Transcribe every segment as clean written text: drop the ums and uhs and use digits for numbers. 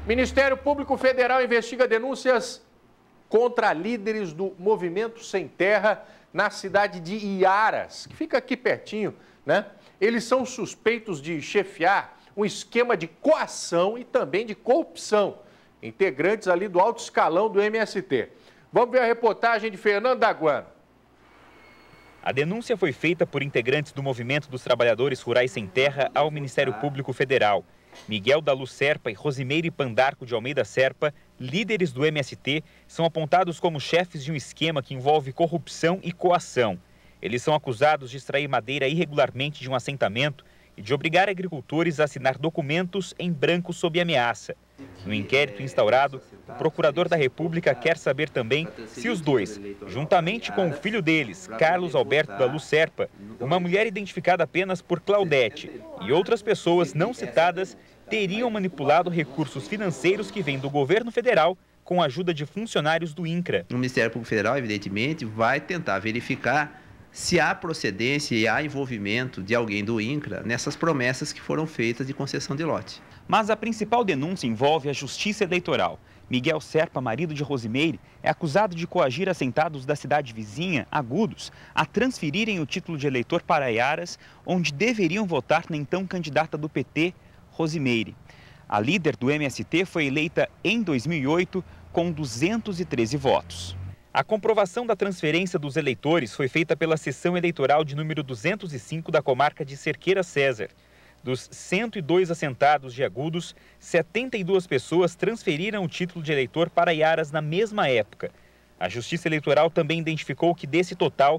Ministério Público Federal investiga denúncias contra líderes do Movimento Sem Terra na cidade de Iaras, que fica aqui pertinho, né? Eles são suspeitos de chefiar um esquema de coação e também de corrupção, integrantes ali do alto escalão do MST. Vamos ver a reportagem de Fernando Daguano. A denúncia foi feita por integrantes do Movimento dos Trabalhadores Rurais Sem Terra ao Ministério Público Federal. Miguel da Luz Serpa e Rosimeire Pandarco de Almeida Serpa, líderes do MST, são apontados como chefes de um esquema que envolve corrupção e coação. Eles são acusados de extrair madeira irregularmente de um assentamento e de obrigar agricultores a assinar documentos em branco sob ameaça. No inquérito instaurado, o procurador da República quer saber também se os dois, juntamente com o filho deles, Carlos Alberto da Luz Serpa, uma mulher identificada apenas por Claudete, e outras pessoas não citadas, teriam manipulado recursos financeiros que vêm do governo federal com a ajuda de funcionários do INCRA. O Ministério Público Federal, evidentemente, vai tentar verificar se há procedência e há envolvimento de alguém do INCRA nessas promessas que foram feitas de concessão de lote. Mas a principal denúncia envolve a Justiça Eleitoral. Miguel Serpa, marido de Rosimeire, é acusado de coagir assentados da cidade vizinha, Agudos, a transferirem o título de eleitor para Iaras, onde deveriam votar na então candidata do PT, Rosimeire. A líder do MST foi eleita em 2008 com 213 votos. A comprovação da transferência dos eleitores foi feita pela Seção Eleitoral de número 205 da comarca de Cerqueira César. Dos 102 assentados de Agudos, 72 pessoas transferiram o título de eleitor para Iaras na mesma época. A Justiça Eleitoral também identificou que, desse total,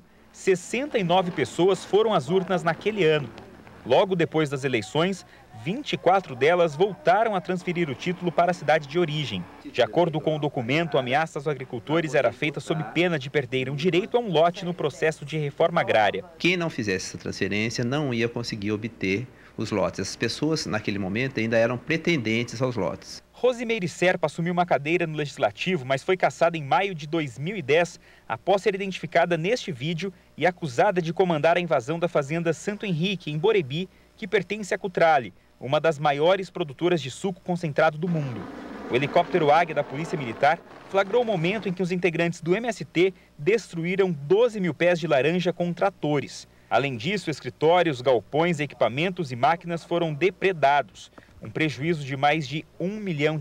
69 pessoas foram às urnas naquele ano. Logo depois das eleições, 24 delas voltaram a transferir o título para a cidade de origem. De acordo com o documento, a ameaça aos agricultores era feita sob pena de perderem o direito a um lote no processo de reforma agrária. Quem não fizesse essa transferência não ia conseguir obter os lotes. Essas pessoas, naquele momento, ainda eram pretendentes aos lotes. Rosimeire Serpa assumiu uma cadeira no Legislativo, mas foi cassada em maio de 2010, após ser identificada neste vídeo e acusada de comandar a invasão da fazenda Santo Henrique, em Borebi, que pertence à Cutrale, uma das maiores produtoras de suco concentrado do mundo. O helicóptero Águia da Polícia Militar flagrou o momento em que os integrantes do MST destruíram 12 mil pés de laranja com tratores. Além disso, escritórios, galpões, equipamentos e máquinas foram depredados, um prejuízo de mais de R$ 1 milhão.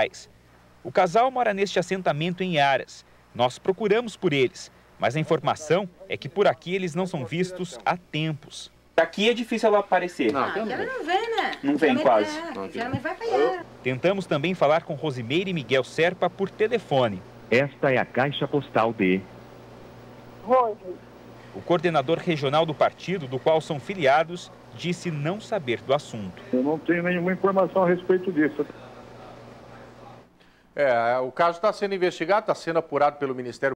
O casal mora neste assentamento em Iaras. Nós procuramos por eles, mas a informação é que por aqui eles não são vistos há tempos. Aqui é difícil ela aparecer. Ela não vem, né? Não vem quase. Geralmente vai pra Iaras. Tentamos também falar com Rosimeire e Miguel Serpa por telefone. Esta é a caixa postal de... Rose. O coordenador regional do partido, do qual são filiados, disse não saber do assunto. Eu não tenho nenhuma informação a respeito disso. O caso está sendo investigado, está sendo apurado pelo Ministério